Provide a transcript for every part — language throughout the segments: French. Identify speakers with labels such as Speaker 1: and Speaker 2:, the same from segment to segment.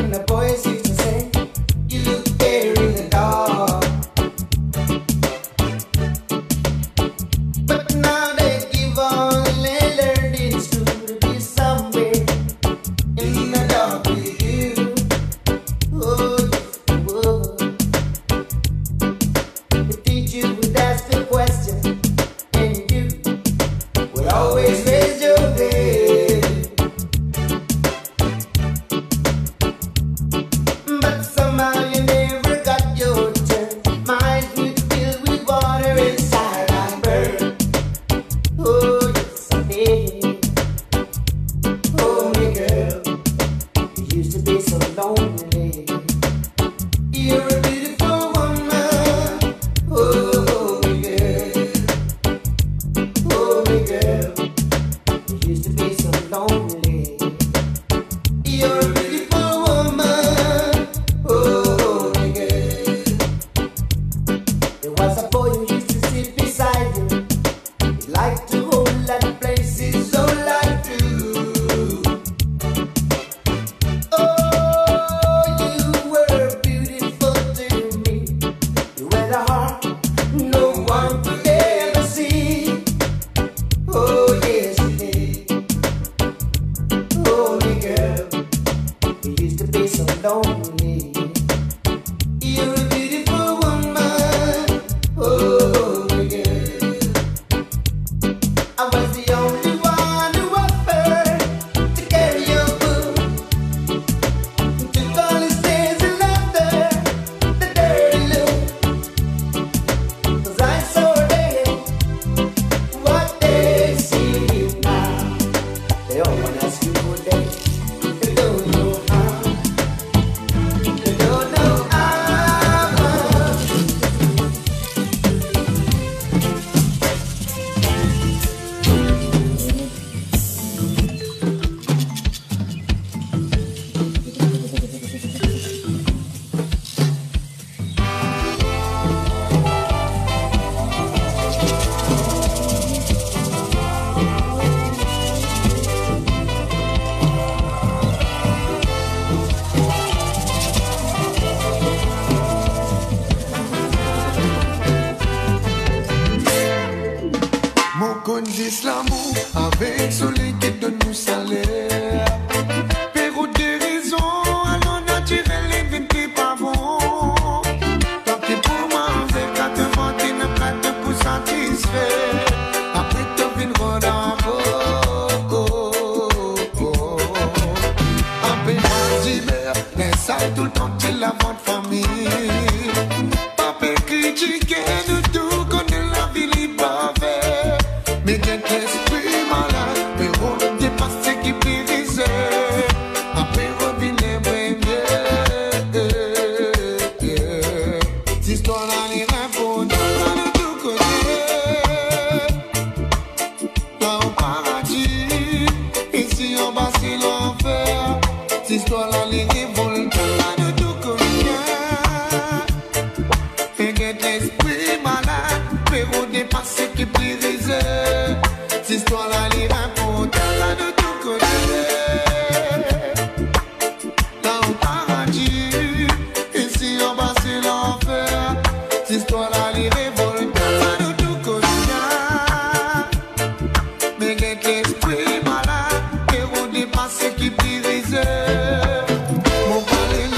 Speaker 1: Mon palais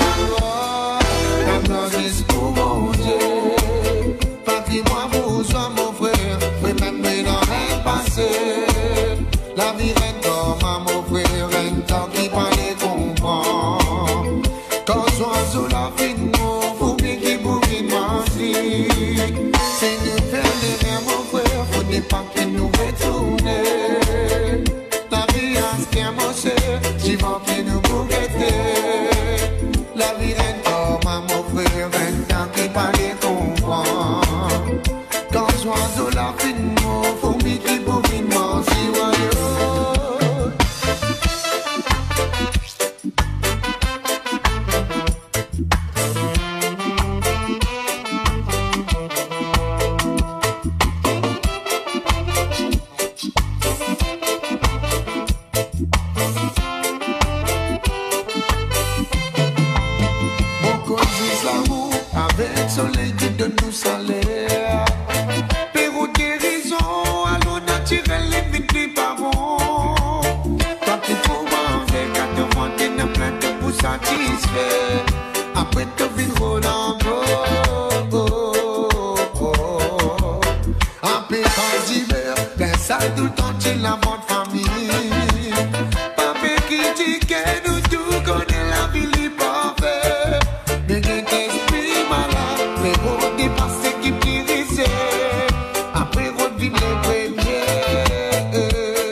Speaker 1: salaire. Pérou guérison, allons naturel, les plus parents. Quand tu trouves un verre, quand tu vends une plainte pour satisfaire. Après, tu vis Roland. En pétard d'hiver, les salles tout le temps, tu la votre famille. Papa critique, nous tout connaît la vie, les parfaits. Mais des esprits malades, les routes dépassées qui guérissaient. Après, revivre les premiers.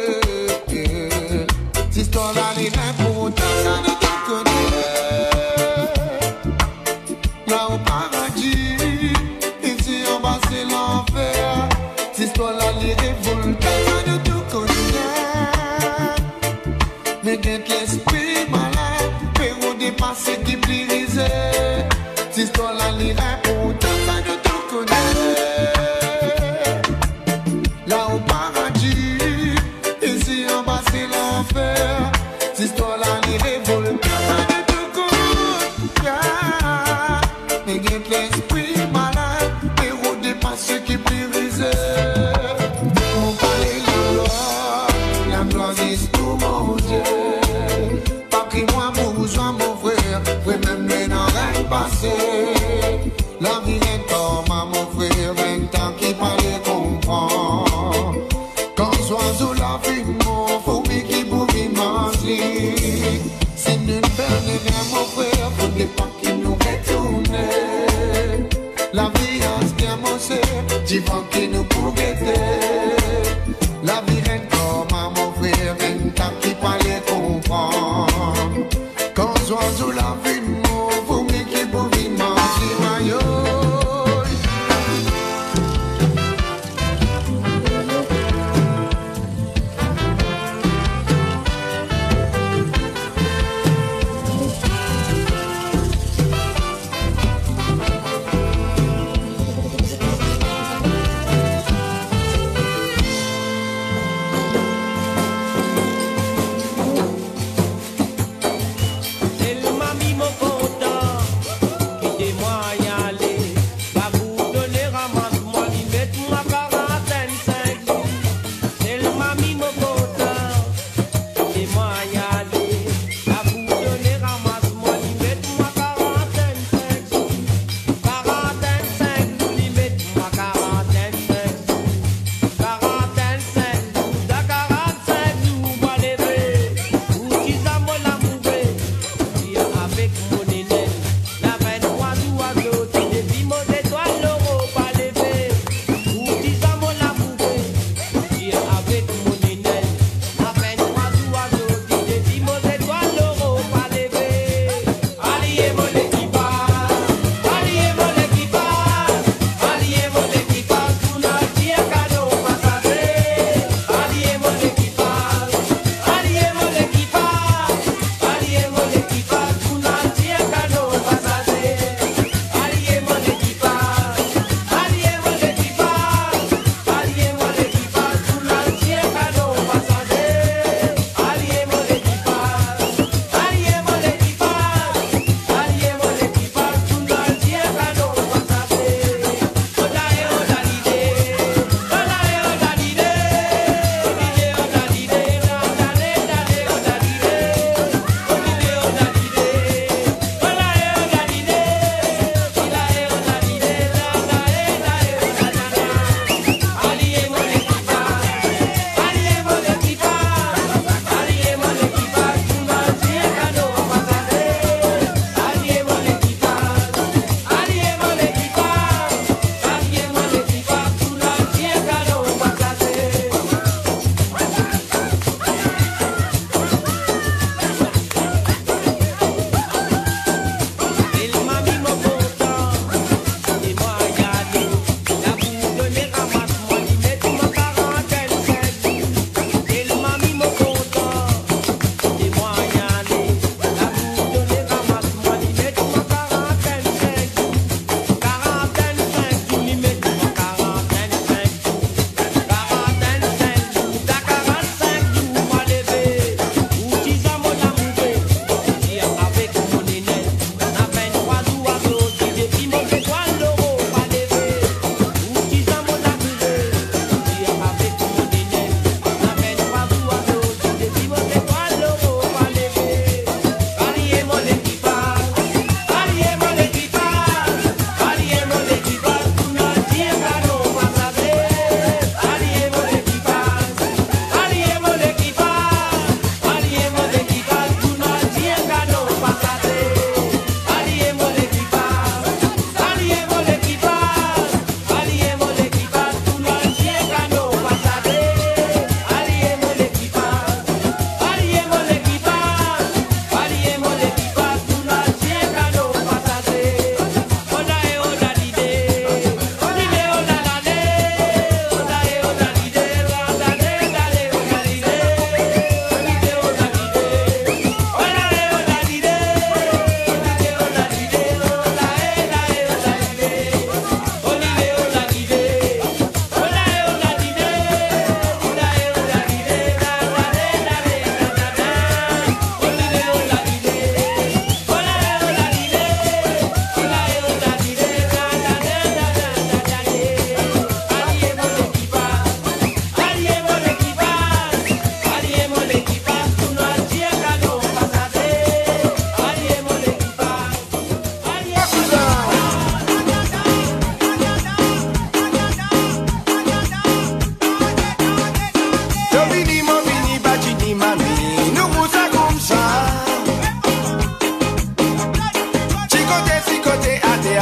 Speaker 1: Cette histoire-là, les reins pour autant, ça ne te connaît. Là au paradis, ici en bas c'est l'enfer. Cette histoire-là, les révoltes, ça ne te connaît. Mais guette l'esprit malade, Pérou dépassé qui brisait. Cette histoire-là, les reins pour autant, ça ne te connaît. Là au paradis, ici en bas c'est l'enfer. Cette histoire-là, les révoltes, ça ne te connaît. Mais guette l'esprit malade, Pérou dépassé qui brisait. Mon palais, la gloire est tout mon Dieu. Patrimoine, mon besoin, mon frère, frère même les n'aurait passé. La vie est comme à mon frère, 20 ans qui parlait comprendre. Quand oiseau la vie, mon fourmi qui pouvait manger. C'est une belle rien, mon frère, faudrait pas qu'il nous retourne. La vie a ce bien mon sœur, tu vois qu'il nous pourrait aider. La vie est comme à mon frère, 20 ans qui parlait comprendre. Quand oiseau la vie, mon fourmi qui pouvait manger, maillot.
Speaker 2: Avec mon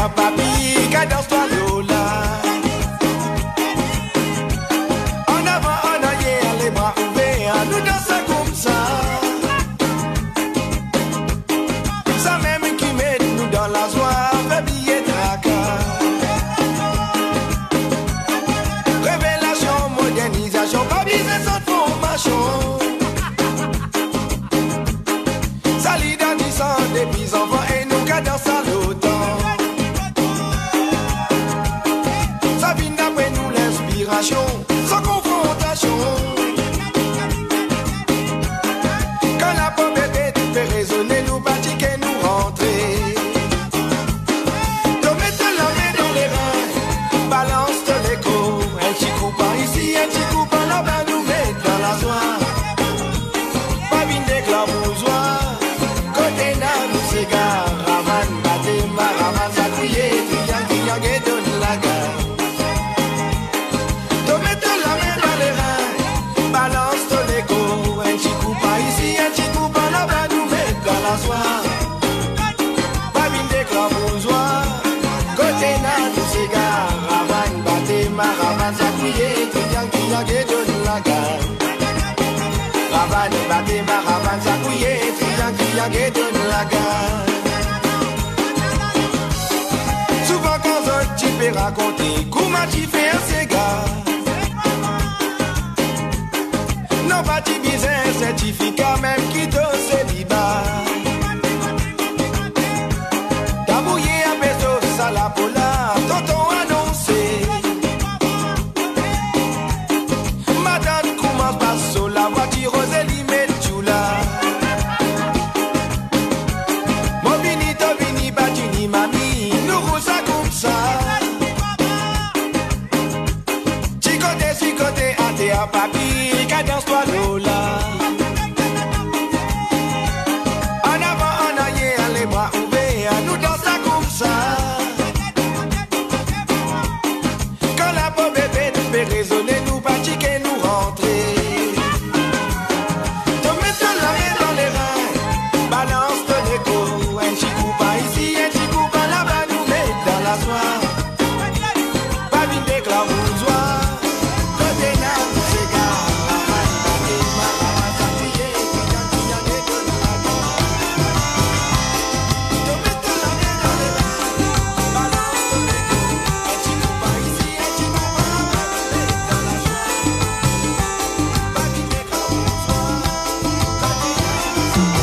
Speaker 2: un papi, cadence-toi Lola. En avant, en arrière, les bras ouverts, nous dansons comme ça. Ça même qui met nous dans la joie, fait billet tracas. Révélation, modernisation, pas biser sans formation. Des petits enfants et nous cadence à l'automne. Ça vient d'après nous l'inspiration, sans confrontation. Quand la pomme bébé tout fait résonner, nous pratiquer, nous rentrer. Donc mettez la main dans les reins, balance de l'écho. Un petit coup par ici, un petit coup par là-bas, nous mettre dans la soie. Pas vine d'éclabousoir. Raman, bate, maraman, zakouye, triang, et donne la gare. Te mette la main dans les reins, balance ton écho. Un petit coup par ici, un petit coup par là-bas, nous mettre dans la soie. Pas mine d'éclabousoir, côté nan, nous s'égare. Raman, bate, maraman, zakouye, triang, et donne la gare. Raman, bate, maraman, zakouye, triang, et donne la gare. Souvent quand tu peux raconter comment tu fais un cigare. Non pas tu bises un certificat même qui te célibat. T'as bouillé un peso, ça la pola, tonton annoncé. Madame commence par sur la voiture, Rosélie met tout là. Mami, nous roule ça comme ça. Chicoté, athée à papi, cadence-toi Lola. En avant, en arrière, les bras ouverts, nous dansons comme ça. Quand la pomme bébé nous fait résonner, nous pratiquer, nous rentrer. Te mettre la main dans les reins, balance de l'écho, un petit coup par ici, un petit coup par là-bas, nous mettre dans la soie. Pas vite d'éclabousoir, côté nan, nous s'égare. Te mettre la main dans les reins, balance de l'écho, un petit coup par ici, un petit coup par là-bas, nous mettre dans la soie. Pas vite d'éclabousoir, côté nan, nous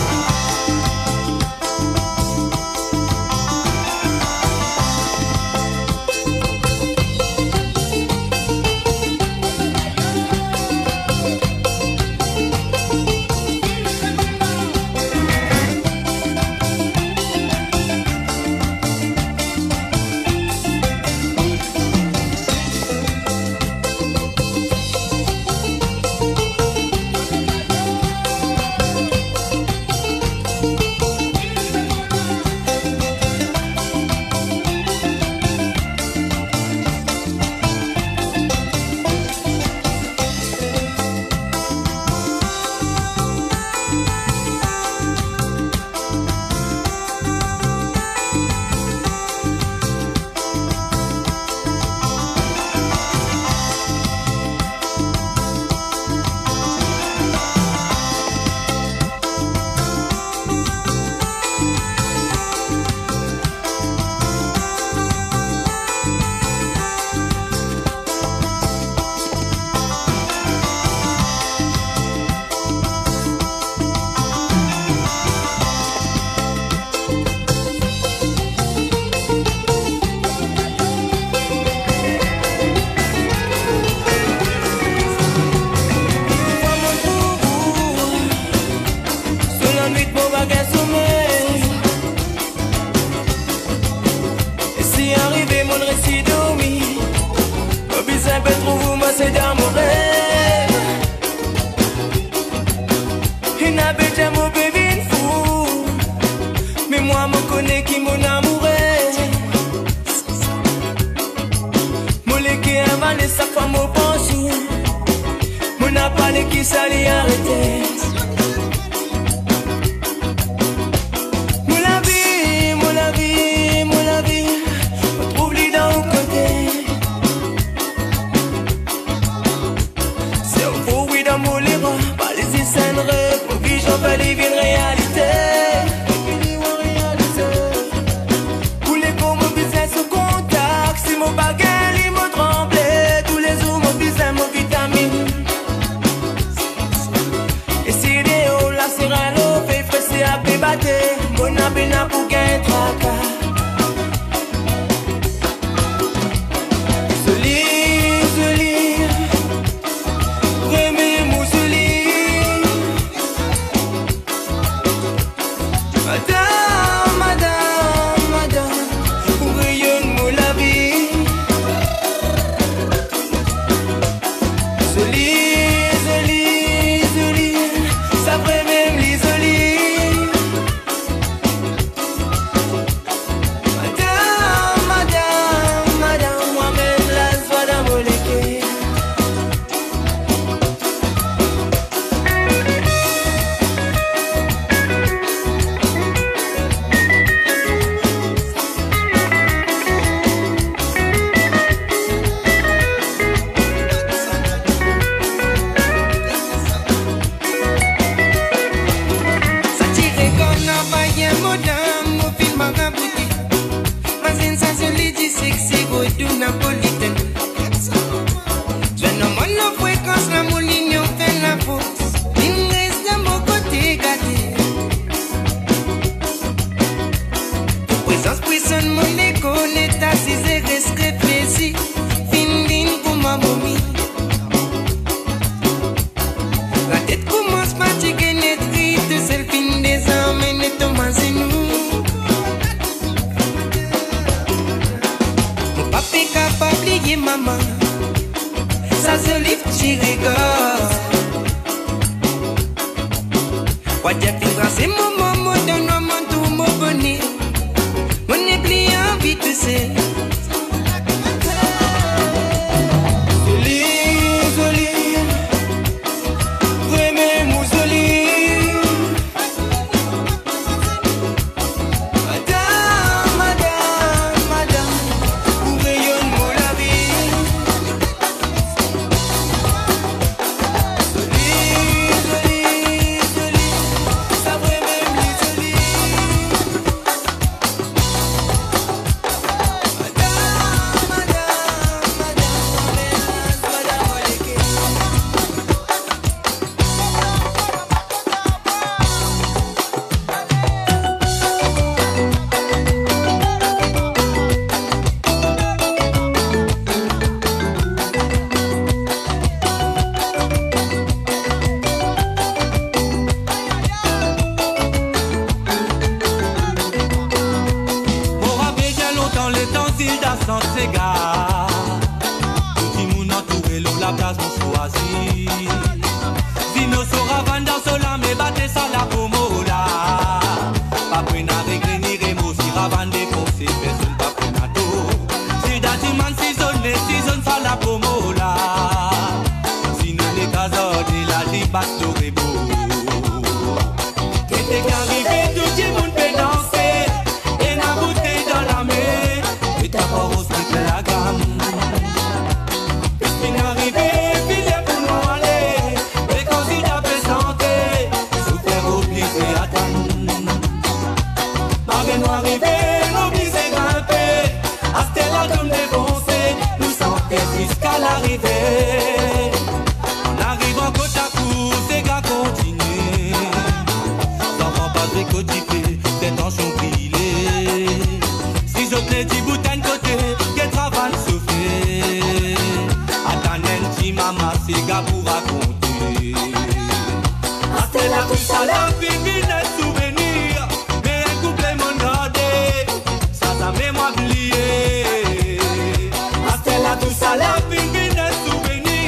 Speaker 3: c'est dans mon rêve. Une belle mon bébé fou. Mais moi, me connais qui mon amoureux. Mon légué avalé sa femme au penchou. Mon appalé qui s'allait arrêter. woman, ça se lui dit sexy, go do napolitaine. Je ne m'en la fréquence, la mouline, on fait la fausse. Il reste de mon côté gâté. Présence, puissante, mon écho, n'est assise et reste réfléchi. Fin pour ma momie. La tête commence fatiguée, n'est triste, c'est le fin des hommes et n'est tombant c'est nous. Mon papa est capable d'oublier maman. Ça se livre, j'y rigole. Quoi dire, c'est mon maman, donne-moi tout mon bonnet. Mon éclit en vie de c'est.
Speaker 4: Souvenir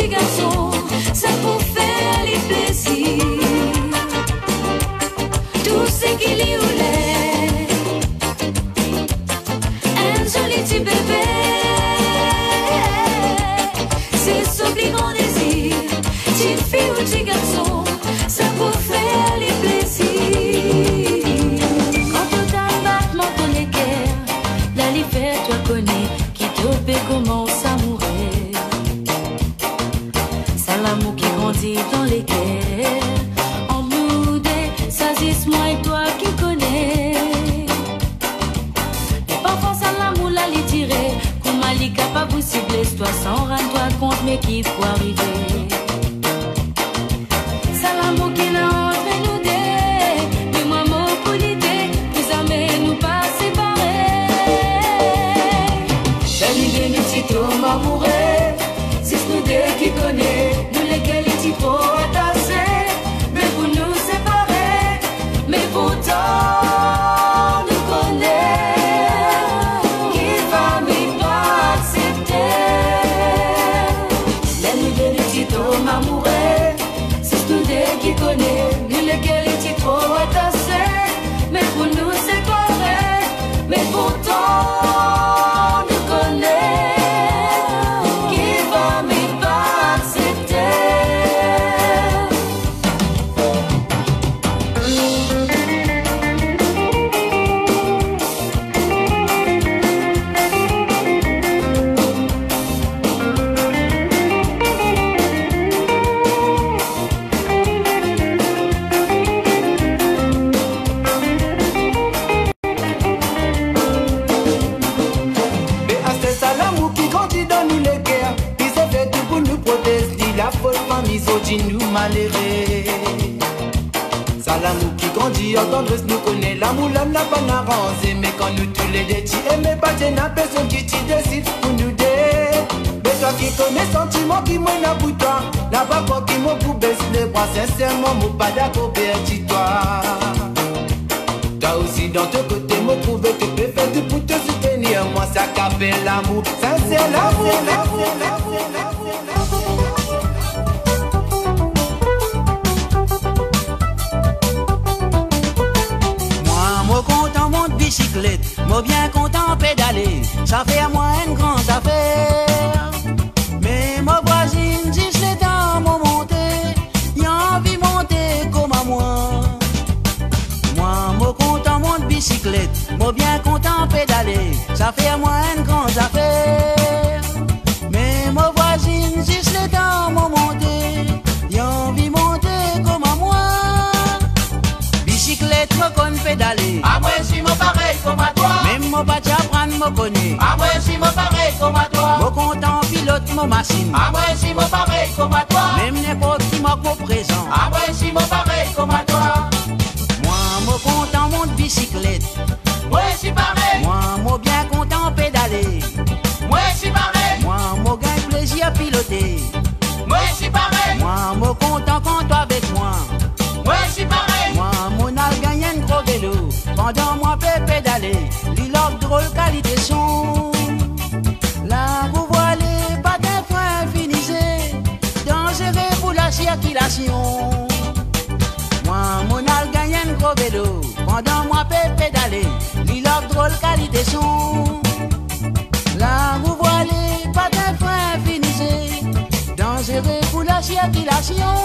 Speaker 4: petit garçon, ça pour faire les plaisirs. Tout ce qu'il y voulait, un joli petit bébé, c'est son plus grand désir. Petite fille ou petit garçon, ça pour faire les plaisirs. Quand tout un battement pour les guerres, la liberté toi connais, qui te fait commence à mourir. C'est l'amour qui grandit dans les guerres, en moudé, ça c'est moi et toi qui connais. Et parfois ça l'amour là les tirer, comme Ali capable vous cibler, toi sans rendre toi compte mais qui faut arriver. C'est l'amour qui l'a entre nous deux, mais moi mon polité, nous amène nous pas séparer. La ligne des petits hommes amoureux, c'est nous deux qui connaît, nous lesquels les petits trop attachés, mais vous nous séparer, mais pourtant nous connaît, qui va m'y pas accepter. La ligne des petits hommes amoureux, c'est nous deux qui connaît, nous lesquels les petits trop attachés, mais vous nous séparer, mais pourtant nous connaît, qui va m'y pas accepter.
Speaker 2: Mais à ce ça l'amour qui grandit dans nous les guerres, qui se fait tout pour nous protéger, la folle famille misogyne nous malheureux. Ça l'amour qui grandit, en tendresse nous connaît, l'amour l'âme n'a pas arrangé, mais quand nous tous les deux tu aimes pas, j'ai n'a personne qui t'y décide pour nous deux. Mais toi qui connais sentiment qui m'a n'a pour toi, n'a pas quoi qui m'a pour baisser les bras, sincèrement, moi pas d'accord, dis-toi. Toi aussi dans ton côté, me prouver que tu peux faire tout pour te soutenir. Moi ça qu'appelle l'amour, sincère l'amour.
Speaker 5: Moi content mon bicyclette, moi bien content pédaler. Ça fait à moi une grande affaire. Mais ma voisine dit je l'ai dans mon monter, y'a envie monter comme à moi. Moi content mon bicyclette, moi bien content pédaler. Ça fait à moi une grande affaire. Mais ma voisine dit je l'ai dans mon monter, y'a envie monter comme à moi. Bicyclette me connaît pédaler.
Speaker 6: Ah moi si moi pareil comme à toi.
Speaker 5: Même mon bâti apprendre me connaît.
Speaker 6: Ah moi si moi pareil comme à toi.
Speaker 5: Mon content pilote mon machine.
Speaker 6: Ah moi si moi pareil comme à toi.
Speaker 5: Même n'importe qui m'a présent.
Speaker 6: Ah moi si moi pareil comme à toi.
Speaker 5: Moi mon content monte bicyclette.
Speaker 6: Moi si pareil.
Speaker 5: Moi mon bien content pédaler.
Speaker 6: Moi si pareil.
Speaker 5: Moi mon gain plaisir piloter.
Speaker 6: Moi si pareil.
Speaker 5: Moi mon content quand toi avec moi.
Speaker 6: Moi si pareil.
Speaker 5: Moi mon al gagne un gros vélo. Pendant moi peut pédaler. L'île drôle qualité son. Là vous voyez pas d'un frein finisé. Dangereux pour la circulation. Moi mon al gagne un gros vélo. Pendant moi peut pédaler. L'île drôle qualité son. Là vous voyez pas d'un frein finisé. Dangereux pour la circulation.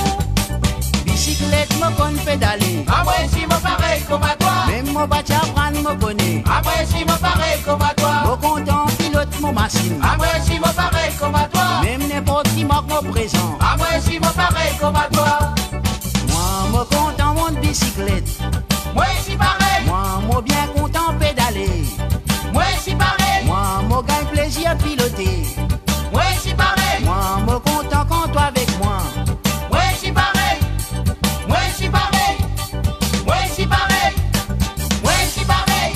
Speaker 5: Bicyclette me connaît pédaler.
Speaker 6: Ah moi si moi pareil comme à toi.
Speaker 5: Même mon bâti apprendre me connaît.
Speaker 6: Ah moi si moi pareil comme à toi.
Speaker 5: Mon content pilote mon machine.
Speaker 6: Ah moi si moi pareil comme à toi.
Speaker 5: Même n'importe qui manque mon présent.
Speaker 6: Ah moi si moi pareil comme à toi.
Speaker 5: Moi mon content mon bicyclette.
Speaker 6: Moi si pareil.
Speaker 5: Moi mon bien content pédaler.
Speaker 6: Moi si pareil.
Speaker 5: Moi mon gain plaisir piloter.
Speaker 6: Moi si pareil.
Speaker 5: Moi mon content quand toi avec moi.
Speaker 6: Moi si pareil. Moi si pareil. Moi si pareil. Moi si pareil.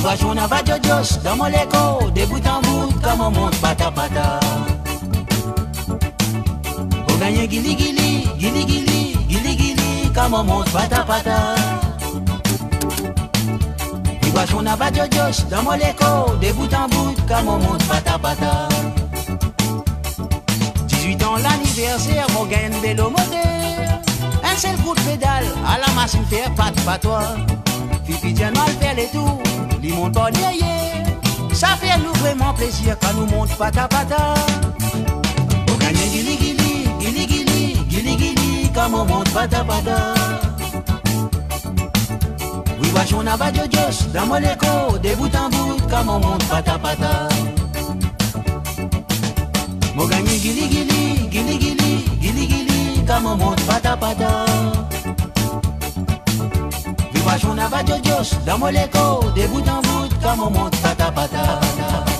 Speaker 5: vois j'en a va Jojosh dans mon écho, des bouts en bout, comme on monte pata pata. Au gagné gili gili, gili gili, gili gili, comme on monte pata pata. Tu vois j'en a va Jojosh dans mon écho, des bouts en bout, comme on monte pata pata. 18 ans l'anniversaire, mon gagne vélo moteur. Un seul coup de pédale, à la machine faire pat patois. Fifi tient mal faire les tours, lui monte pas derrière. Ça fait nous vraiment plaisir quand nous monte pata pata. On gagne gili gili, gili gili, gili gili, comme on monte pata pata. Oui, vois j'en a pas de Josh dans mon écho, des bouts en bout, comme on monte pata pata. Mon gagne gili gili, gili gili, gili gili, comme on monte pata pata. Oui, vois j'en a pas de Josh dans mon écho, des bouts en bout, comme on monte pata pata.